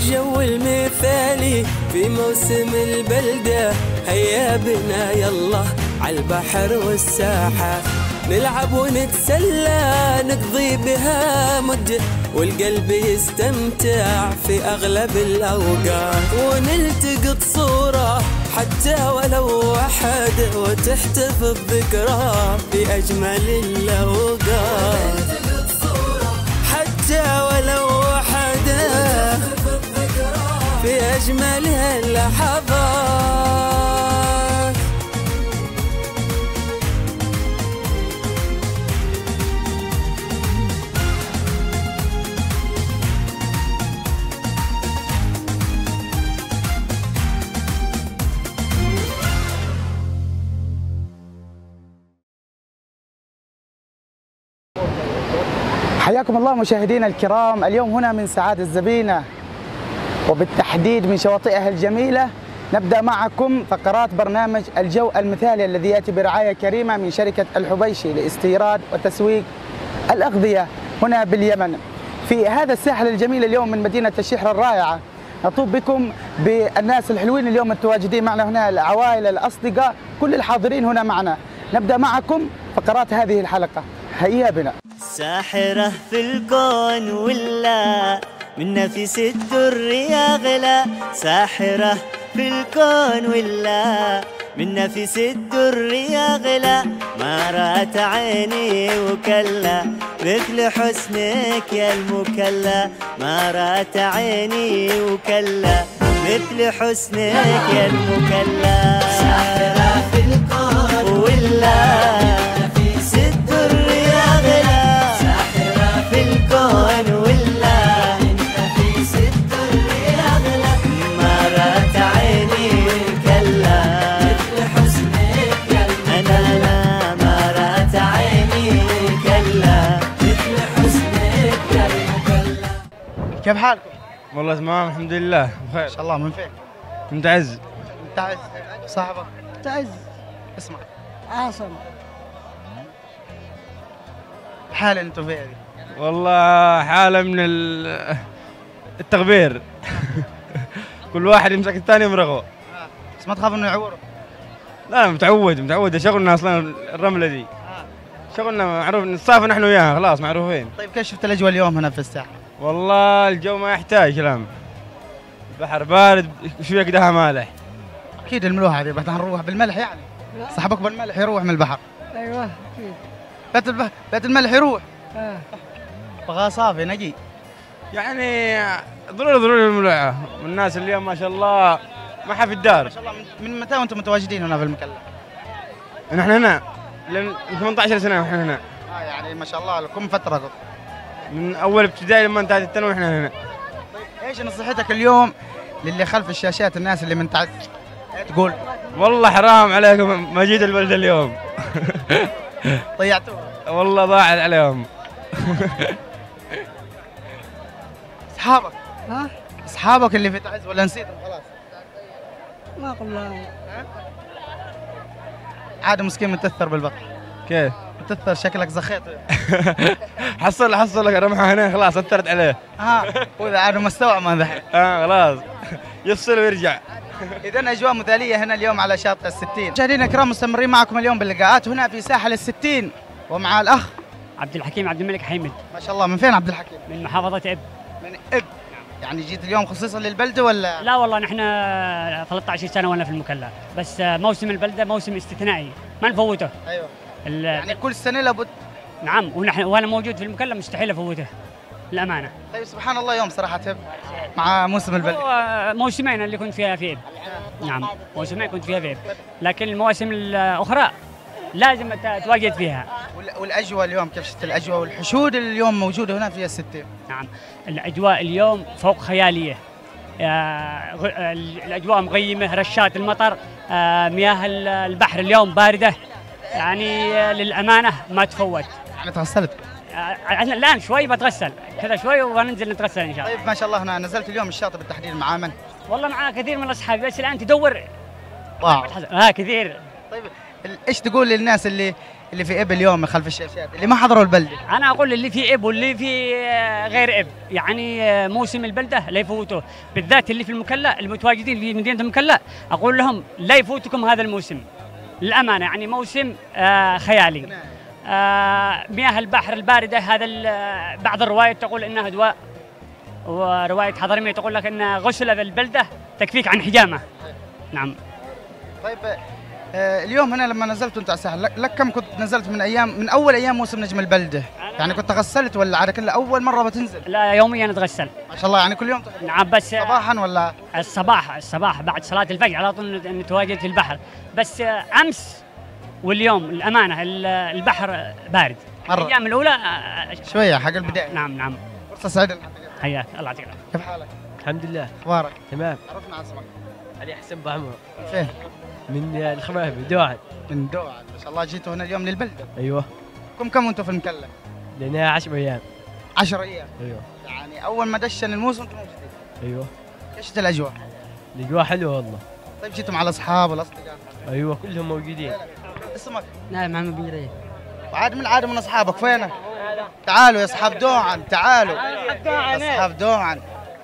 الجو المثالي في موسم البلدة، هيا بنا يلا عالبحر والساحة، نلعب ونتسلى نقضي بها مدة، والقلب يستمتع في أغلب الأوقات، ونلتقط صورة حتى ولو واحدة، وتحتفظ ذكرى في أجمل الأوقات، حتى ولو واحدة في أجمل اللحظات. حياكم الله مشاهدينا الكرام، اليوم هنا من سعاد الزبينة وبالتحديد من شواطئها الجميلة نبدأ معكم فقرات برنامج الجو المثالي الذي يأتي برعاية كريمة من شركة الحبيشي لاستيراد وتسويق الأغذية هنا باليمن. في هذا الساحل الجميل اليوم من مدينة الشحرة الرائعة نطوب بكم بالناس الحلوين اليوم المتواجدين معنا هنا، العوائل الأصدقاء كل الحاضرين هنا معنا. نبدأ معكم فقرات هذه الحلقة، هيا بنا. ساحرة في الكون ولا من نفس الدر يا غلا، ساحرة في الكون ولا من نفس الدر يا غلا، ما رأت عيني وكلا مثل حسنك يا المكلا، ما رأت عيني وكلا مثل حسنك يا المكلا، ساحرة في الكون ولا نفس الدر يا غلا، ساحرة في الكون ولا نفس الدر يا غلا، ما رأت عيني وكلا مثل حسنك يا المكلا، ما رأت عيني وكلا مثل حسنك يا المكلا. كيف حالكم؟ والله تمام الحمد لله بخير. ما شاء الله. من فين؟ من تعز. من تعز. صاحبك؟ تعز. اسمع. عاصم. الحالة اللي انتم فيها دي؟ والله حالة من التغبير. كل واحد يمسك الثاني يمرغه. بس ما تخاف انه يعورك؟ لا متعود شغلنا اصلا الرملة دي. شغلنا معروف نتصافى نحن وياها خلاص معروفين. طيب كيف شفت الاجواء اليوم هنا في الساحل؟ والله الجو ما يحتاج كلام. البحر بارد شوية كده مالح. اكيد الملوحة هذه بدنا نروح بالملح يعني. صاحبك بالملح يروح من البحر. ايوه اكيد. بيت الملح يروح. بغى صافي نقي. يعني ضروري الملوحة، والناس اليوم ما شاء الله ما حد في الدار. ما شاء الله. من متى وانتم متواجدين هنا في المكلا؟ نحن هنا من 18 سنة ونحن هنا. يعني ما شاء الله لكم فترة. من أول ابتدائي لما انتهت الثانوي ونحن هنا. طيب ايش نصيحتك اليوم للي خلف الشاشات، الناس اللي من تعز تقول؟ والله حرام عليكم ما جيت البلد اليوم. ضيعتوه. والله ضاعت عليهم. اصحابك؟ ها؟ اصحابك اللي في تعز ولا نسيتهم خلاص؟ ما قلنا. عاد مسكين متأثر بالبطل. كيف؟ متأثر شكلك زخيط. حصل لك رمحه هنا خلاص اثرت عليه. وإذا عاد مستوعب ما ذحين. خلاص يفصل ويرجع. إذا أجواء مثالية هنا اليوم على شاطئ الستين. مشاهدينا الكرام مستمرين معكم اليوم باللقاءات هنا في ساحل الستين، ومع الأخ عبد الحكيم عبد الملك حيمد. ما شاء الله. من فين عبد الحكيم؟ من محافظة إب. من إب. يعني جيت اليوم خصيصا للبلدة ولا؟ لا والله نحن 13 سنة وانا في المكلا، بس موسم البلدة موسم استثنائي ما نفوته. أيوه. يعني كل سنة لابد. نعم، وانا موجود في المكلا مستحيل افوته الأمانة. طيب سبحان الله يوم صراحة مع موسم البلدة. هو موسمين اللي كنت فيها في إب. نعم موسمين كنت فيها في إب، لكن المواسم الأخرى لازم تواجد فيها. والأجواء اليوم كيف شفت الأجواء والحشود اليوم موجودة هنا في الستين؟ نعم الأجواء اليوم فوق خيالية. الأجواء مغيمة، رشات المطر، مياه البحر اليوم باردة، يعني للأمانة ما تفوت. يعني تغسلت؟ الآن شوي بتغسل كذا شوي وننزل نتغسل إن شاء الله. طيب ما شاء الله هنا نزلت اليوم الشاطئ بالتحديد مع من؟ والله مع كثير من أصحابي، بس الآن تدور. واو. كثير. طيب ايش تقول للناس اللي اللي في اب اليوم خلف الشاشات اللي ما حضروا البلده؟ انا اقول اللي في اب واللي في غير اب، يعني موسم البلده لا يفوتوه، بالذات اللي في المكلا المتواجدين في مدينه المكلا، اقول لهم لا يفوتكم هذا الموسم للامانه، يعني موسم خيالي. مياه البحر البارده، هذا بعض الروايات تقول انها دواء، وروايه حضرميه تقول لك ان غسل البلده تكفيك عن حجامه. نعم. طيب اليوم هنا لما نزلت انت على الساحل، لك كم كنت نزلت من اول ايام موسم نجم البلده؟ يعني كنت غسلت ولا على كل اول مره بتنزل؟ لا، يوميا اتغسل. ما شاء الله، يعني كل يوم تغسل؟ نعم، بس صباحا ولا؟ الصباح بعد صلاه الفجر على طول نتواجد في البحر، بس امس واليوم الامانه البحر بارد مرة. الايام الاولى شويه حق البدايه. نعم. فرصه سعيده. حياك الله يعطيك العافيه. كيف حالك؟ الحمد لله اخبارك؟ تمام. عرفنا عن اسمك. علي حسن بعمر. فين؟ من الخماهبي دوعا. من دوعا، ما شاء الله جيتوا هنا اليوم للبلده. ايوه. كم وانتم في المكلا؟ لنا 10 ايام. 10 ايام. ايوه. يعني اول ما دشن الموسم انتم موجودين. ايوه. ايش الاجواء؟ الاجواء حلوه والله. طيب جيتوا مع الاصحاب والاصدقاء؟ ايوه كلهم موجودين. اسمك؟ نعم، محمد بن جريح. وعاد من العاده من اصحابك فينك؟ تعالوا يا اصحاب دوعا، تعالوا اصحاب دوعا.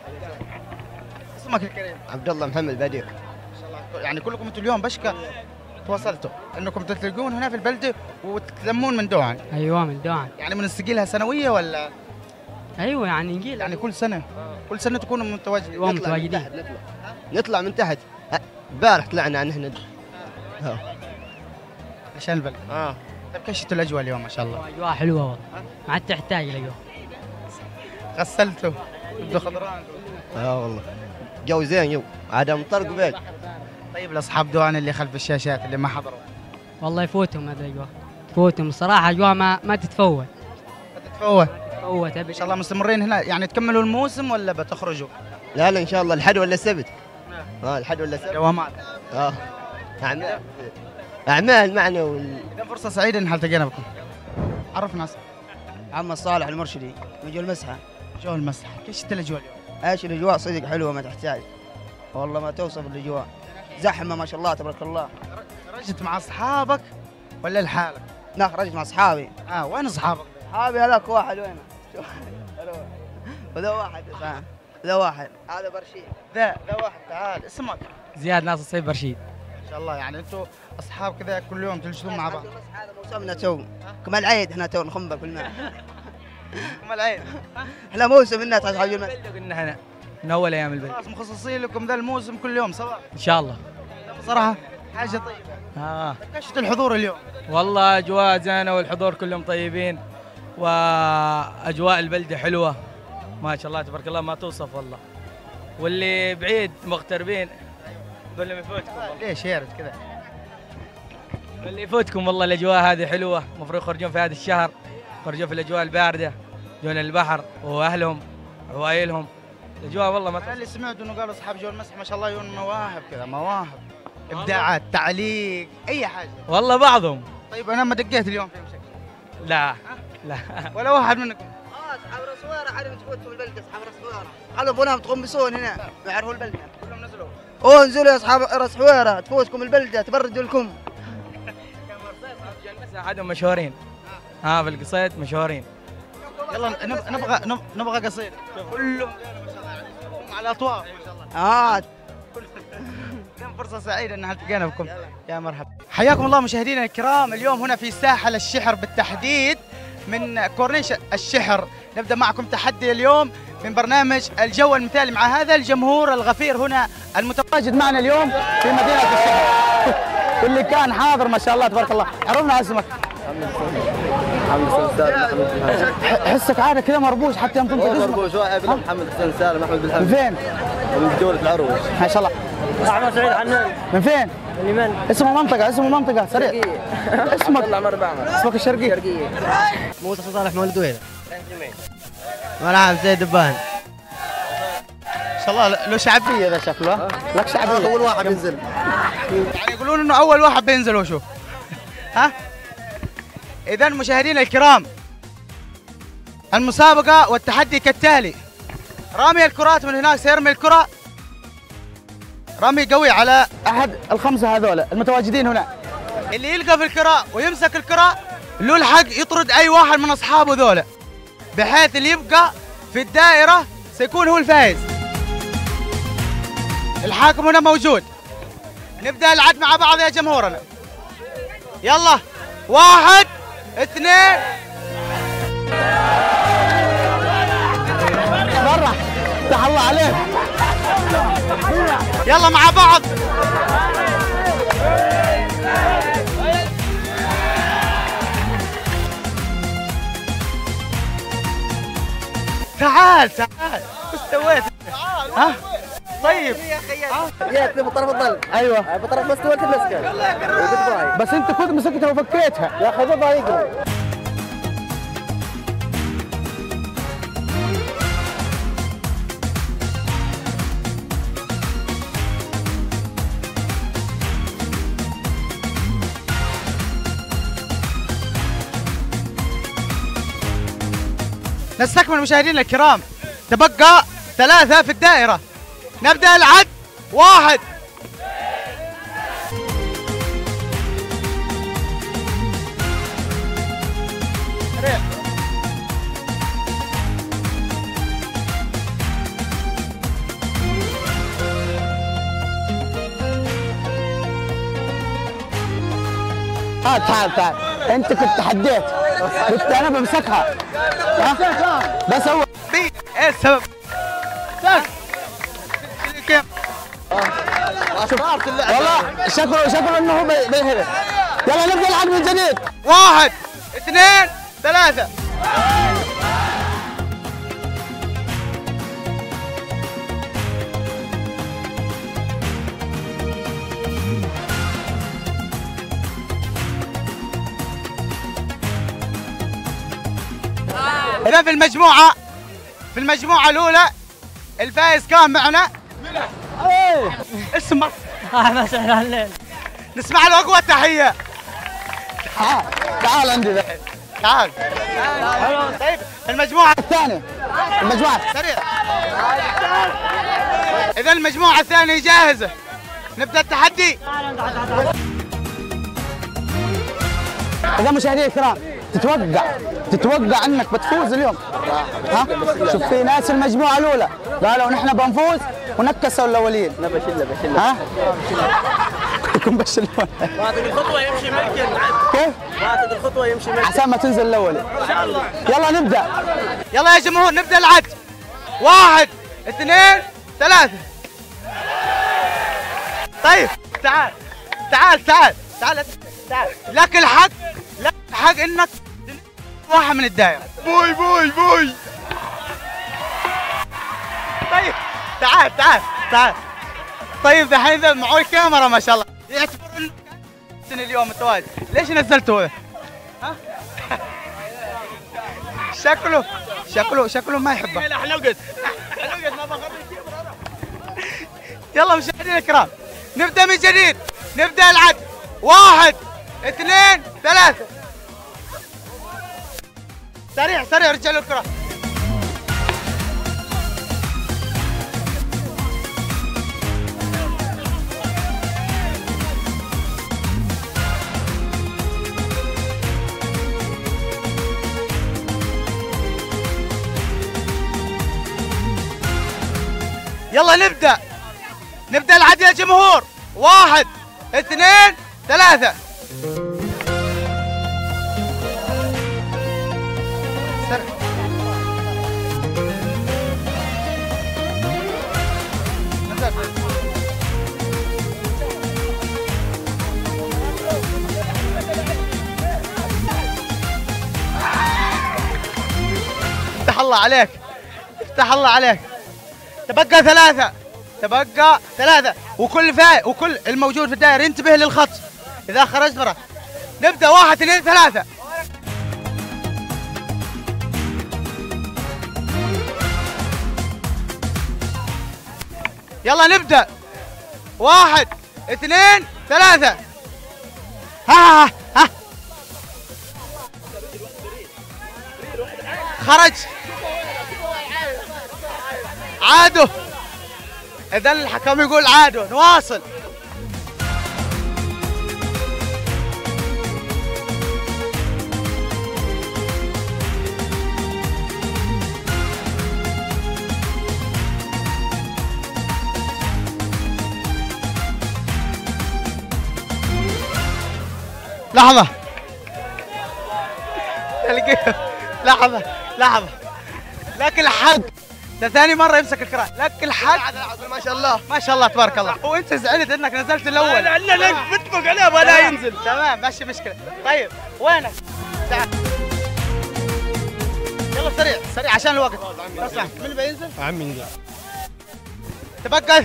اسمك الكريم؟ عبد الله محمد بدير. ما شاء الله، يعني كلكم انتم اليوم بشكى تواصلتوا انكم تلتقون هنا في البلده وتلمون من دوعا. ايوه من دوعا. يعني من السقيلها سنويه ولا؟ ايوه يعني نجيل، يعني كل سنه تكونوا متواجدين. ايوه متواجدين. نطلع من تحت. امبارح طلعنا نحن. عشان البلد. طيب كيف شفتوا الاجواء اليوم ما شاء الله؟ اجواء حلوه والله، ما عاد تحتاج الاجواء. غسلتوا؟ بدو خضران؟ والله جو زين، جو عاد مطر قبل. طيب الاصحاب دوعا اللي خلف الشاشات اللي ما حضروا؟ والله يفوتهم هذه الاجواء، تفوتهم الصراحه، اجواء ما تتفوت. تتفوت؟ تفوت ان شاء الله مستمرين هنا، يعني تكملوا الموسم ولا بتخرجوا؟ لا ان شاء الله الحد ولا السبت. الحد ولا السبت. دوامات. اعمال معنا اذا فرصه سعيده ان التقينا بكم. عرفنا اسمك. محمد صالح المرشدي من جو المسحه. جو المسحه، كيف شفت الاجواء اليوم؟ ايش الاجواء صدق حلوه ما تحتاج، والله ما توصف الاجواء، زحمه ما شاء الله تبارك الله. خرجت مع اصحابك ولا لحالك؟ لا خرجت مع اصحابي. وين اصحابك؟ اصحابي هذاك واحد وينه؟ وذا واحد ذا واحد هذا برشيد. ذا واحد. تعال اسمك؟ زياد ناصر سيف برشيد. ما شاء الله، يعني انتم اصحاب كذا كل يوم تجلسون مع بعض. هذا موسمنا تو كما العيد، احنا تو نخنبق بالماء. كما العيد. احنا موسم الناس اصحاب المسجد. قلنا احنا من اول ايام البلد. خلاص مخصصين لكم ذا الموسم كل يوم سواء. ان شاء الله. بصراحه حاجه طيبه. كيف شفت الحضور اليوم؟ والله اجواء زينه والحضور كلهم طيبين، واجواء البلده حلوه ما شاء الله تبارك الله ما توصف والله. واللي بعيد مغتربين قول لهم يفوتكم. ليش يارد كذا؟ واللي يفوتكم والله الاجواء هذه حلوه، المفروض يخرجون في هذا الشهر، يخرجون في الاجواء البارده، يجون البحر واهلهم عوائلهم. الاجواء والله ما انا اللي سمعت انه قالوا اصحاب جو المسح ما شاء الله يجون مواهب كذا، مواهب ابداعات، تعليق، اي حاجه. والله بعضهم. طيب انا ما دقيت اليوم في مشكله. لا ولا واحد منكم. اصحاب راس ويره عارف تفوتوا البلده، اصحاب راس ويره قالوا بنام تغمسون هنا ما يعرفوا البلده. كلهم نزلوا. انزلوا يا اصحاب راس ويره تفوتكم البلده تبردوا لكم. احدهم مشهورين. في القصيد مشهورين. يلا نبغى قصيد. كلهم على اطواف ما شاء الله. كم فرصة سعيدة ان التقينا بكم. يا مرحبا. حياكم الله مشاهدينا الكرام، اليوم هنا في ساحل الشحر بالتحديد من كورنيش الشحر. نبدأ معكم تحدي اليوم من برنامج الجو المثالي مع هذا الجمهور الغفير هنا المتواجد معنا اليوم في مدينة الشحر. واللي كان حاضر ما شاء الله تبارك الله. عرفنا اسمك؟ محمد حسن سالم محمد بالحمد. حسك عادة كذا مربوش حتى يوم تنطق اسمك. مربوش محمد حسن سالم احمد بالحمد. من فين؟ من دولة العروش. ما شاء الله. احمد سعيد حنان. من فين؟ اليمن. اسمه منطقة سريع. اسمك؟ الله عمر بعمر. اسمك الشرقية. موسى صالح مولد دويلة. ملعب زيد دبان. ما شاء الله له شعبية ذا شكله. لك شعبية. اول واحد ينزل. يعني يقولون انه اول واحد بينزل وشوف. إذا مشاهدينا الكرام، المسابقة والتحدي كالتالي: رامي الكرات من هناك سيرمي الكرة رمي قوي على أحد الخمسة هذول المتواجدين هنا. اللي يلقى في الكرة ويمسك الكرة له الحق يطرد اي واحد من اصحابه ذولا، بحيث اللي يبقى في الدائره سيكون هو الفائز. الحاكم هنا موجود. نبدا العد مع بعض يا جمهورنا. يلا 1 2 برا. افتح الله عليك. يلا مع بعض. تعال تعال. وش سويت؟ ها؟ طيب جيت بطرف الظل. ايوه بطرف مستوى المسكه. بس انت كنت مسكتها وفكيتها. يا اخي ضبع يقرب. نستكمل مشاهدينا الكرام، تبقى 3 في الدائرة. نبدأ العد. 1 تعال تعال. انت كنت تحديت، قلت انا بمسكها. ها؟ بس هو ايه السبب؟ كيف؟ والله شكله انه هو بيهرب. يلا نبدا العد من جديد. 1 2 3. إذا في المجموعة الأولى الفائز كان معنا اسمه احمد سهل. نسمع له أقوى تحية. تعال عندي الحين. تعال. طيب المجموعة الثانية. سريع. إذا المجموعة الثانية جاهزة. نبدأ التحدي. إذا مشاهدينا الكرام تتوقع انك بتفوز اليوم؟ ها؟ شوف في ناس المجموعه الاولى قالوا نحن بنفوز ونكسوا الاولين. لا بشله. ها؟ كنتم بشلون. بعد الخطوه يمشي ملكي. كيف؟ بعد الخطوه يمشي ملكي. عشان ما تنزل الاولي. ان شاء الله. يلا نبدا. يلا يا جمهور نبدا العد. 1 2 3. طيب تعال تعال تعال تعال تعال. لك الحق انك واحد من الدائرة. بوي. طيب تعال. طيب دحين ذا معه الكاميرا ما شاء الله يعتبرون اليوم متواجد. ليش نزلته هذا؟ ها؟ شكله ما يحبه. حنوقد ما بغير. يلا مشاهدينا الكرام نبدا من جديد. نبدا العد. 1 2 3. سريع رجعوا الكرة. يلا نبدأ العد يا جمهور. 1 2 3. افتح الله عليك. تبقى 3 وكل الموجود في الدائرة ينتبه للخط إذا خرج برا. نبدأ 1 2 3. يلا نبدأ. 1 2 3. ها خرج. عادوا. إذا الحكم يقول عادوا. نواصل. لحظة لحظة لك الحق، ده ثاني مرة يمسك الكرة، لك الحق. ما شاء الله ما شاء الله تبارك الله. وانت زعلت انك نزلت الاول. لك بتفق عليه ولا ينزل. تمام ماشي مشكلة. طيب وينك؟ تعال يلا سريع عشان الوقت. اسمع من اللي بينزل؟ عمي ينزل. تبقى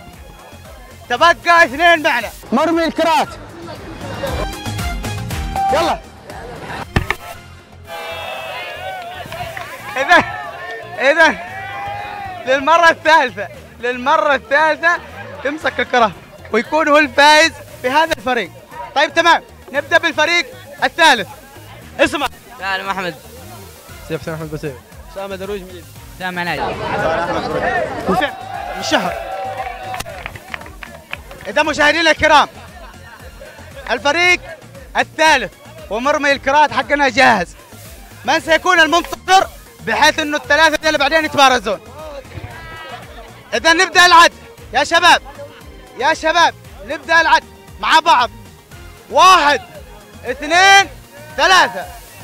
اثنين معنا. مرمي الكرات. يلا. إذا للمرة الثالثة تمسك الكرة ويكون هو الفائز في هذا الفريق. طيب تمام، نبدأ بالفريق الثالث. اسمع. سالم أحمد. سيف حسين أحمد بسيف. أسامة درويش مجيد. سامع ناجي. من شهر. إذا مشاهدينا الكرام، الفريق الثالث ومرمي الكرات حقنا جاهز. من سيكون المنتصر بحيث انه الثلاثه اللي بعدين يتبارزون؟ اذا نبدا العد يا شباب نبدا العد مع بعض. 1 2 3.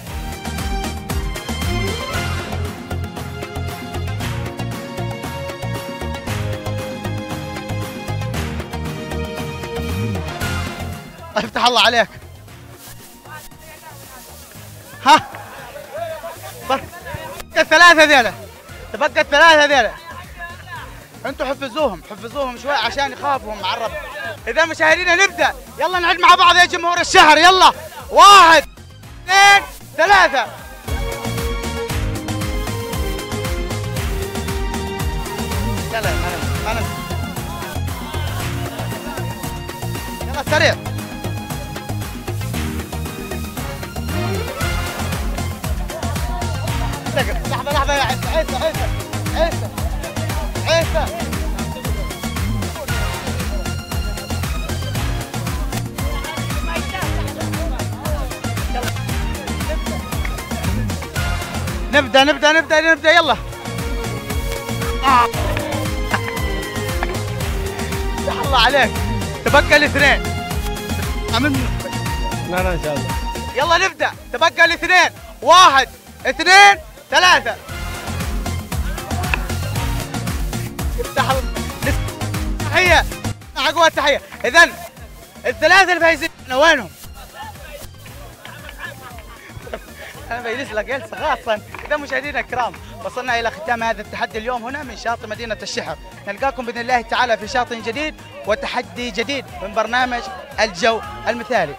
افتح الله عليك. ها تبقى الثلاثة ذيلا انتوا حفزوهم شوي عشان يخافوا مع الرب. اذا مشاهدينا نبدا، يلا نعد مع بعض يا جمهور الشهر. يلا 1 2 3. يلا سريع. لحظة يا عيسى. نبدأ يلا. الله عليك، تبقى الاثنين. لا إن شاء الله. يلا نبدأ، تبقى الاثنين. 1 2 3. تحية عقوة التحية. إذن الثلاثة الفايزين وينهم؟ أنا بجلس لك جلسة خاصة. إذا مشاهدينا الكرام، وصلنا إلى ختام هذا التحدي اليوم هنا من شاطئ مدينة الشحر. نلقاكم بإذن الله تعالى في شاطئ جديد وتحدي جديد من برنامج الجو المثالي.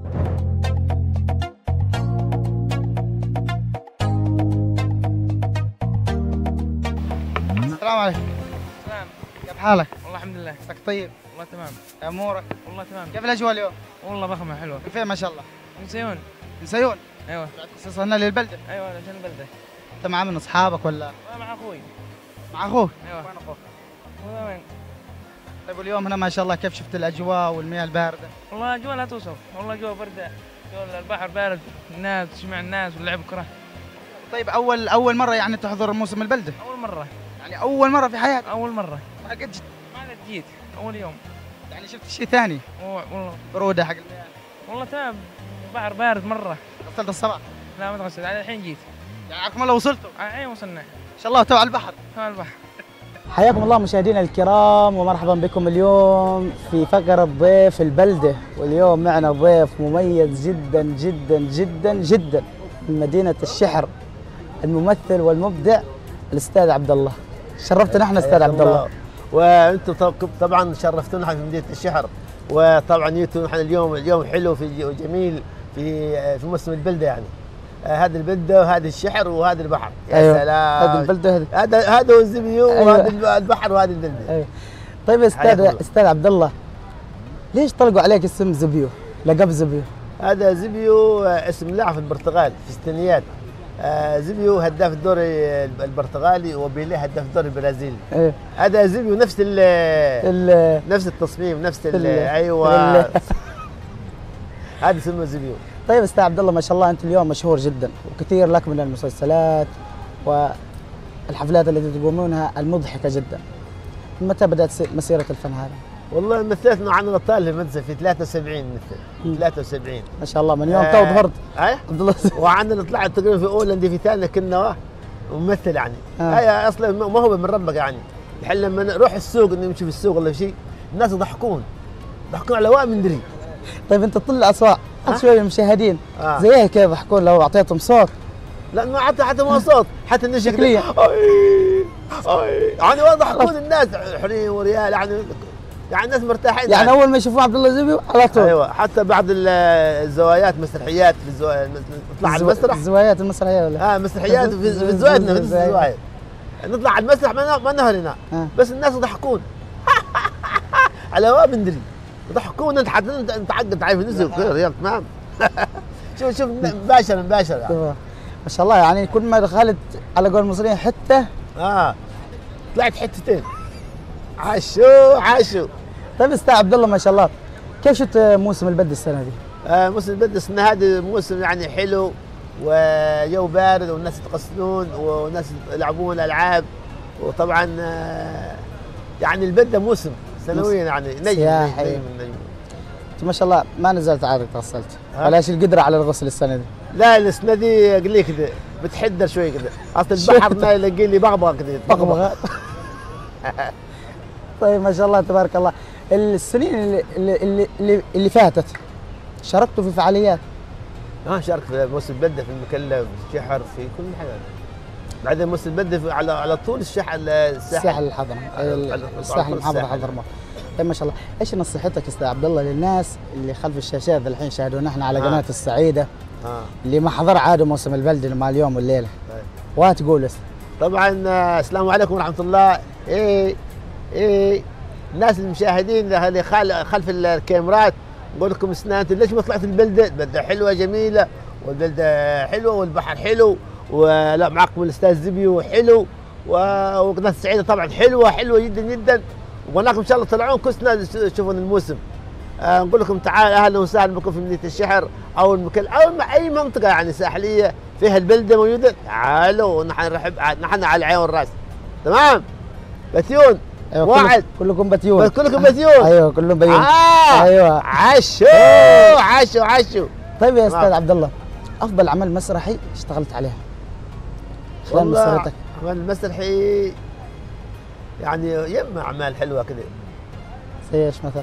السلام عليكم. السلام. كيف حالك؟ والله الحمد لله. عساك طيب؟ والله تمام. امورك؟ والله تمام. كيف الاجواء اليوم؟ والله ضخمه حلوه. من فين ما شاء الله؟ من سيون. من سيون؟ ايوه. خصوصا هنا للبلده؟ ايوه عشان البلده. انت مع من اصحابك ولا؟ مع اخوي. مع اخوك؟ ايوه. وين اخوك؟ هو وين؟ طيب واليوم هنا ما شاء الله كيف شفت الاجواء والمياه البارده؟ والله اجواء لا توصف، والله اجواء برده، البحر بارد، الناس تسمع الناس ولعب كره. طيب اول مره يعني تحضر موسم البلده؟ اول مره. يعني اول مره في حياتك؟ اول مره. ما قد جيت اول يوم. يعني شفت شيء ثاني؟ والله بروده حق المياه. والله تمام، البحر بارد مره. غسلت الصباح؟ لا ما تغسلت، على الحين جيت. يعني عقب الله وصلتوا؟ الحين وصلنا. ان شاء الله تو على البحر. على البحر. حياكم الله مشاهدينا الكرام ومرحبا بكم اليوم في فقرة ضيف البلدة، واليوم معنا ضيف مميز جدا جدا جدا جدا من مدينة الشحر، الممثل والمبدع الأستاذ عبد الله. شرفتنا احنا أستاذ عبد الله. وانتم طبعا شرفتونا في مدينة الشحر، وطبعا جيتوا نحن اليوم حلو وجميل في موسم البلدة يعني. هذه البلده وهذه الشحر وهذا البحر. يا أيوة. سلام. هذه البلده هذا هو الزبيو. أيوة. وهذا البحر وهذه البلده. أيوة. طيب استاذ عبد الله، ليش طلقوا عليك اسم زبيو؟ لقب زبيو؟ هذا زبيو اسم لاعب في البرتغال في الستينيات. زبيو هداف الدوري البرتغالي وبيليه هداف الدوري البرازيلي. أيوة. هذا زبيو نفس نفس التصميم نفس ايوه. هذا اسمه زبيو. طيب استاذ عبد الله، ما شاء الله انت اليوم مشهور جدا وكثير لك من المسلسلات والحفلات التي تقومونها المضحكه جدا. من متى بدات مسيره الفن هذا؟ والله مثلت مع الابطال في المدرسه في 73 مثل 73 ما شاء الله من يوم تو ظهرت. اي عبد الله وعندنا طلعت تقريبا في اولى في ثانيه كنا ممثل يعني. هي اصلا موهبه من ربك يعني. الحين لما نروح السوق نمشي في السوق ولا شيء الناس يضحكون على وائل مندري. طيب انت تطلع اصوات شوي المشاهدين زيها كيف يضحكون لو اعطيتهم صوت؟ لا ما حتى ما صوت حتى الناس شكليا يعني يضحكون الناس حريم وريال يعني الناس مرتاحين يعني اول ما يشوفون عبد الله الزبيبي على طول. ايوه حتى بعض الزوايات مسرحيات في نطلع على المسرح. الزوايات المسرحيه ولا؟ مسرحيات في زواياتنا في الزوايا نطلع على المسرح ما نهرنا بس الناس يضحكون على وائل مندري يضحكون. انت حتى انت عقد تعرف نزل ريال تمام. شوف مباشره يعني. ما شاء الله يعني كل ما دخلت على قول المصريين حته طلعت حتتين. عاشوا. طيب استاذ عبد الله ما شاء الله كيف شفت موسم البد السنه دي؟ موسم البد السنه هذه موسم يعني حلو وجو بارد والناس يتقسمون والناس يلعبون العاب وطبعا يعني البد موسم سنويا يعني نجم. ما شاء الله ما نزلت عارك غسلت ولا ايش القدره على الغسل السنه دي؟ لا السنه دي اقول لك كذا بتحدر شوي كذا اصل البحر ما يلاقي لي بغبغه كذا بغبغه. طيب ما شاء الله تبارك الله. السنين اللي فاتت شاركتوا في فعاليات؟ شارك في موسم البده في المكلف في الشحر في كل حاجه. بعدين موسم البده على طول الساحل الحضرموت الساحل المحافظه حضرموت. طيب ما شاء الله ايش نصيحتك استاذ عبد الله للناس اللي خلف الشاشات الحين شاهدونا احنا على قناه السعيده اللي ما حضر عادوا موسم البلد مال اليوم والليله وتقول طبعا السلام عليكم ورحمه الله. الناس المشاهدين اللي خلف الكاميرات نقول لكم انتم ليش ما طلعت البلده حلوه جميله والبلده حلوه والبحر حلو ولا معكم الاستاذ زبيو حلو وقناه السعيده طبعا حلوه جدا جدا وهناك ان شاء الله طلعون كل سنه تشوفون الموسم. نقول لكم تعال اهلا وسهلا بكم في مدينه الشحر او المكل او اي منطقه يعني ساحليه فيها البلده موجوده تعالوا نحن نرحب نحن على العين والراس تمام. بتيون واحد كلكم بتيون كلكم بتيون ايوه كلهم بيون ايوه عاشوا. طيب يا استاذ عبد الله افضل عمل مسرحي اشتغلت عليه خلال مسيرتك؟ عمل مسرحي يعني يم اعمال حلوه كذا. زي ايش مثلا؟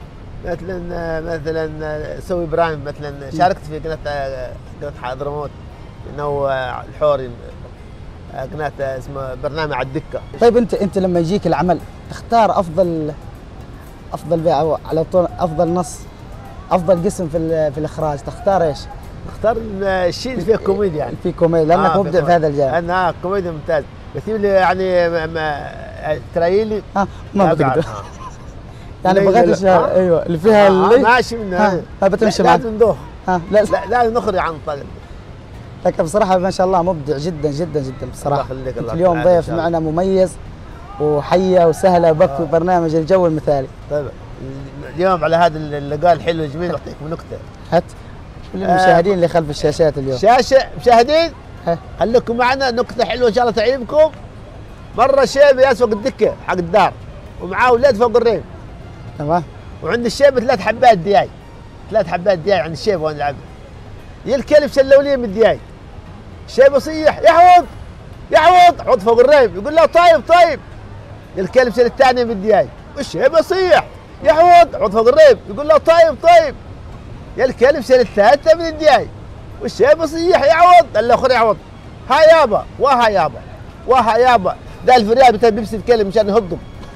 مثلا سوي ابراهيم مثلا شاركت في قناه حضرموت انه الحوري قناه اسمه برنامج على الدكه. طيب انت لما يجيك العمل تختار افضل على طول افضل نص افضل قسم في الاخراج تختار ايش؟ اختار الشيء اللي فيه كوميديا يعني. في كوميديا لانك مبدع في هذا الجانب. انا كوميديا ممتاز بس يعني ترايلي ما بتقدر يعني بغيت ايوه اللي فيها اللي ماشي منها ما بتمشي معك لازم ندوخ لا نخرج عن الطريق. لكن بصراحه ما شاء الله مبدع جدا جدا جدا بصراحه. الله يخليك. اليوم ضيف معنا مميز وحيه وسهله بك في برنامج الجو المثالي. طيب اليوم على هذا اللقاء الحلو الجميل اعطيكم نكته. هات كل المشاهدين اللي خلف الشاشات اليوم. مشاهدين خليكم معنا نكته حلوه ان شاء الله تعجبكم. مره شيب ياس فوق الدكه حق الدار ومعاه اولاد فوق الريم. تمام. وعند الشيب 3 حبات دياي عند الشيب وانا نلعب. يا الكلب شلوا لي من الدياي. الشيب يصيح يعوض عود فوق الريم يقول له طيب. يا الكلب شل الثاني من الدياي والشيب يصيح يعوض عود فوق الريم يقول له طيب. يا الكلب شل الثالثه من الدياي والشيب يصيح يعوض الاخر يعوض ها يابا وها يابا ده الفريال بتاع بيبسي الكلب مشان يهضم.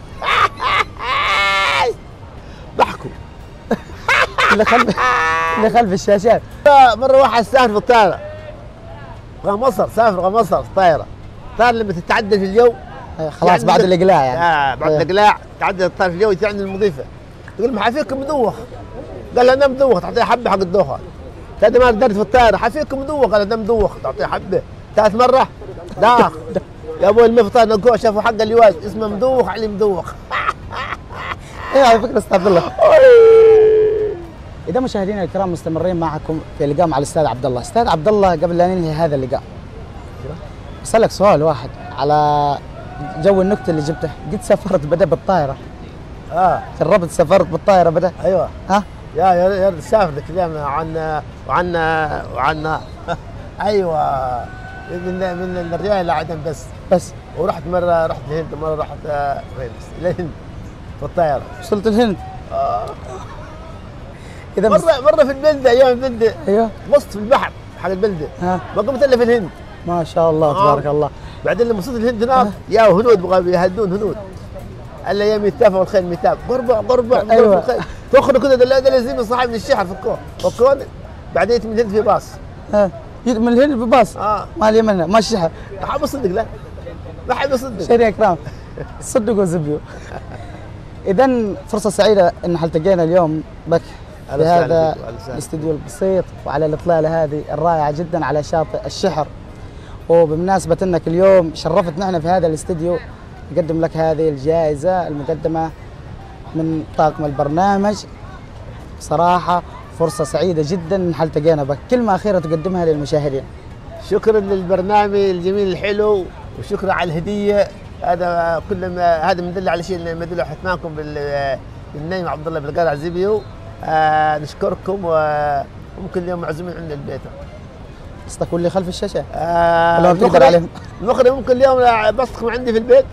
ضحكوا اللي خلف الشاشات. مره واحد سافر في الطائره سافر مصر في الطائره. الطائره لما تتعدل في الجو خلاص يعني بعد الاقلاع يعني بعد الاقلاع تعدل الطائره في الجو يتعني المضيفه تقول له حفيكم مدوخ. قال له انا مدوخ تعطيه حبه حق الدوخه. ثاني مره درت في الطائره حفيكم مدوخ قال انا مدوخ تعطيه حبه. ثالث مره داخ يا ابوي المفطر نقوع شافوا حق اللواز اسمه مدوخ علي مدوخ. ايه على فكره استاذ عبد الله. اذا مشاهدينا الكرام مستمرين معكم في لقاء مع الاستاذ عبد الله. استاذ عبد الله قبل لا ننهي هذا اللقاء بسألك سؤال واحد على جو النكته اللي جبته. قد سافرت بدا بالطائره جربت سافرت بالطائره بدأ؟ ايوه. ها؟ يا سافر ذاك اليوم وعنا ايوه من الرياض لعدن بس ورحت مره رحت الهند ومره رحت فين الهند بالطائره. وصلت الهند؟ اذا مره في البلده يوم البلده. ايوه غصت في البحر حق البلده. ما قمت الا في الهند. ما شاء الله تبارك الله. بعدين لما وصلت الهند هناك يا هنود بغوا يهدون هنود. الا يا ميتاف والخيل ميتاف قربع ايوه تاخذ كذا دلازم صاحب من الشحر في الكون بعدين من الهند في باص. من الهند بباص. ما لي منها ما الشحر. ما حاب اصدق لا ما حاب اصدق. شيري اكرام صدقوا زبيوا. اذا فرصه سعيده ان التقينا اليوم بك في هذا الاستديو البسيط وعلى الاطلاله هذه الرائعه جدا على شاطئ الشحر. وبمناسبه انك اليوم شرفتنا احنا في هذا الاستديو نقدم لك هذه الجائزه المقدمه من طاقم البرنامج. صراحه فرصه سعيده جدا ان التقينا بك. كلمه اخيره تقدمها للمشاهدين. شكرا للبرنامج الجميل الحلو وشكرا على الهديه. هذا هذا مدل على شيء مدل حكمانكم بالنايم عبد الله بالقارع زبيو. نشكركم وممكن اليوم معزومين عندنا البيت. قصدك واللي خلف الشاشه؟ ولا بتقدر عليهم؟ المخرج ممكن اليوم بسطكم عندي في البيت؟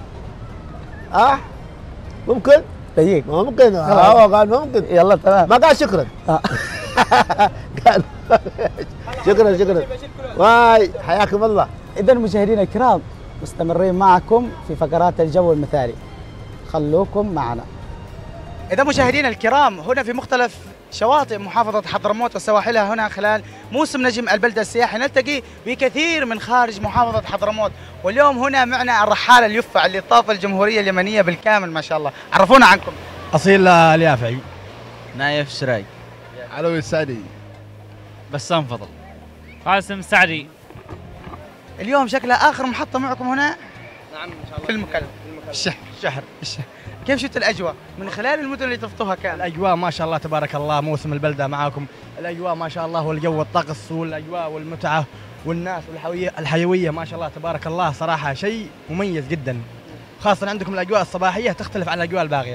ممكن؟ دقيق ممكن. قال ممكن. يلا تمام. ما قال شكرا. قال شكرا. واي حياكم الله. اذا مشاهدينا الكرام مستمرين معكم في فقرات الجو المثالي. خلوكم معنا. إذا مشاهدينا الكرام هنا في مختلف شواطئ محافظة حضرموت وسواحلها هنا خلال موسم نجم البلدة السياحي نلتقي بكثير من خارج محافظة حضرموت. واليوم هنا معنا الرحالة اليفع اللي طاف الجمهورية اليمنية بالكامل ما شاء الله. عرفونا عنكم. أصيل اليافعي. نايف سراي. علوي السعدي. بسام فضل. قاسم السعدي. اليوم شكلها آخر محطة معكم هنا. نعم إن شاء الله. في المكلف. الشحر. كيف شفت الأجواء من خلال المدن اللي طفتوها كان؟ الأجواء ما شاء الله تبارك الله موسم البلدة معاكم. الأجواء ما شاء الله والجو والطقس والأجواء والمتعة والناس والحيوية ما شاء الله تبارك الله. صراحة شيء مميز جدا خاصة عندكم الأجواء الصباحية تختلف عن الأجواء الباقية.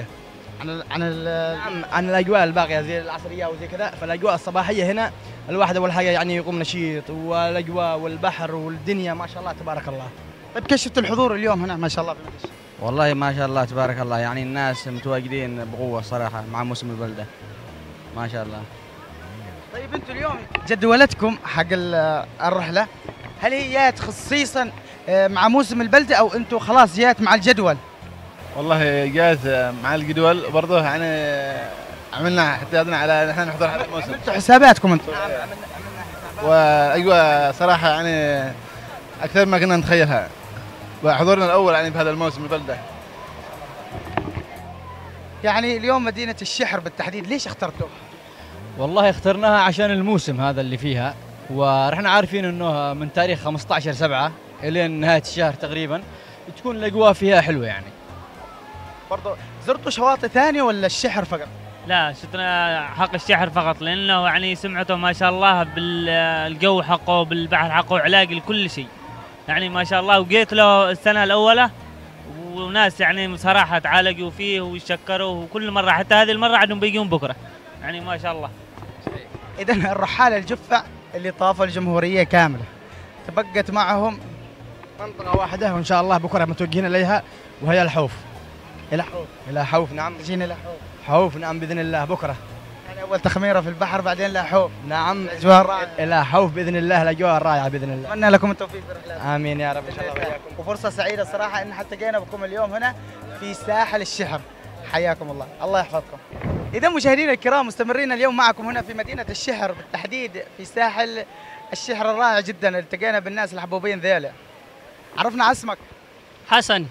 عن الأجواء الباقية زي العصرية وزي كذا. فالأجواء الصباحية هنا الواحد أول حاجة يعني يقوم نشيط والأجواء والبحر والدنيا ما شاء الله تبارك الله. طيب كيف شفت الحضور اليوم هنا ما شاء الله في المدش؟ والله ما شاء الله تبارك الله يعني الناس متواجدين بقوة صراحة مع موسم البلدة ما شاء الله. طيب انتم اليوم جدولتكم حق الرحلة هل هي جات خصيصا مع موسم البلدة او انتم خلاص جات مع الجدول؟ والله جات مع الجدول برضه يعني عملنا احتياطنا على نحن نحضر هذا الموسم. عملتوا حساباتكم انتم؟ واجواء صراحة يعني اكثر ما كنا نتخيلها. وحضورنا الاول يعني بهذا الموسم البلده. يعني اليوم مدينه الشحر بالتحديد ليش اخترتوها؟ والله اخترناها عشان الموسم هذا اللي فيها ورحنا عارفين انه من تاريخ 15/7 الين نهايه الشهر تقريبا تكون الاجواء فيها حلوه يعني. برضه زرتوا شواطئ ثانيه ولا الشحر فقط؟ لا شفنا حق الشحر فقط لانه يعني سمعته ما شاء الله بالجو حقه بالبحر حقه علاقي لكل شيء. يعني ما شاء الله وجيت له السنه الاولى وناس يعني بصراحه تعالجوا فيه ويشكروا وكل مره حتى هذه المره عندهم بيجون بكره يعني ما شاء الله. اذا الرحاله الجفع اللي طافوا الجمهوريه كامله تبقت معهم منطقه واحده وان شاء الله بكره متوجهين اليها وهي الحوف. الى حوف نعم. جينا الى حوف نعم باذن الله بكره. يعني اول تخميره في البحر بعدين لا حوف. نعم الاجواء الرائعه. الى حوف باذن الله الاجواء الرائعه باذن الله. اتمنى لكم التوفيق في رحلاتكم. امين يا رب ان شاء الله. وفرصه سعيده صراحه ان التقينا بكم اليوم هنا في ساحل الشحر. حياكم الله، الله يحفظكم. اذا مشاهدينا الكرام مستمرين اليوم معكم هنا في مدينه الشحر بالتحديد في ساحل الشحر الرائع جدا. التقينا بالناس الحبوبين ذيلا. عرفنا اسمك؟ حسن.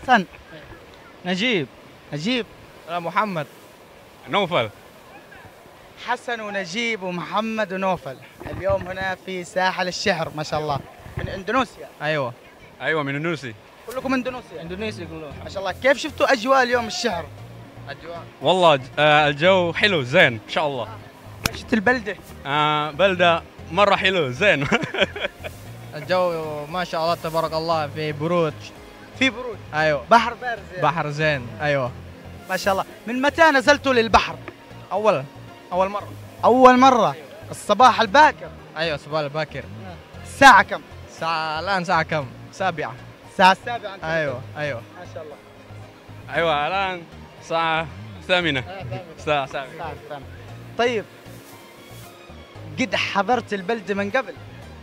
نجيب. محمد. نوفل. حسن ونجيب ومحمد ونوفل اليوم هنا في ساحل الشحر ما شاء الله من اندونيسيا. ايوه من اندونيسيا. كلكم اندونيسي كلهم ما شاء الله. كيف شفتوا اجواء اليوم الشحر؟ والله الجو حلو زين ان شاء الله. كيف شفت البلده؟ بلده مره حلو زين. الجو ما شاء الله تبارك الله في برود. ايوه. بحر بارز بحر زين ايوه. ما شاء الله. من متى نزلتوا للبحر؟ أول مرة. أول مرة. الصباح الباكر. أيوة الصباح الباكر. الساعة كم؟ الآن ساعة كم؟ 7. الساعة 7. أيوة. ما شاء الله. ايوه الان الساعه 8. الساعه 7. طيب قد حضرت البلدة من قبل؟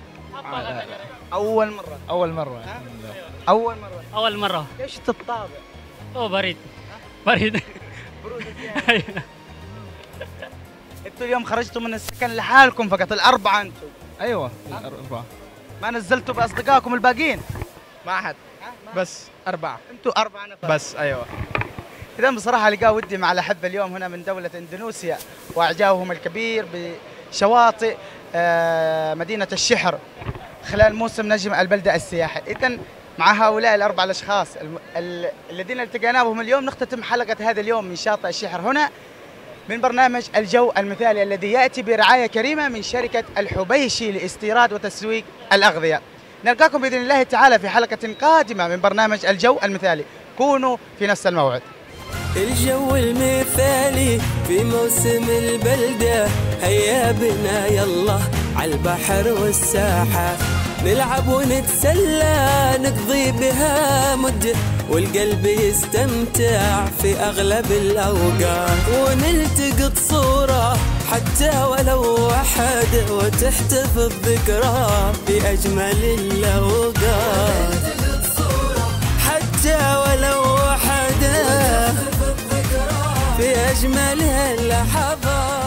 أول مرة. أول مرة. أول مرة. ايش تطابع؟ بريد. انتوا اليوم خرجتوا من السكن لحالكم فقط، الأربعة انتوا؟ أيوة الأربعة. ما نزلتوا بأصدقائكم الباقيين؟ ما أحد. بس 4. انتوا 4 نفر بس. أيوة. إذا بصراحة لقاء ودي مع الأحبة اليوم هنا من دولة إندونيسيا وإعجابهم الكبير بشواطئ مدينة الشحر خلال موسم نجم البلدة السياحي. إذن مع هؤلاء ال4 الأشخاص الذين التقينا بهم اليوم نختتم حلقة هذا اليوم من شاطئ الشحر هنا من برنامج الجو المثالي الذي يأتي برعاية كريمة من شركة الحبيشي لاستيراد وتسويق الأغذية. نلقاكم بإذن الله تعالى في حلقة قادمة من برنامج الجو المثالي. كونوا في نفس الموعد. الجو المثالي في موسم البلدة، هيا بنا يلا عالبحر والساحة، نلعب ونتسلى نقضي بها مدة، والقلب يستمتع في أغلب الأوقات، ونلتقط صورة حتى ولو واحد، وتحتفظ ذكرى في أجمل الأوقات، حتى ولو واحدة في أجمل اللحظات.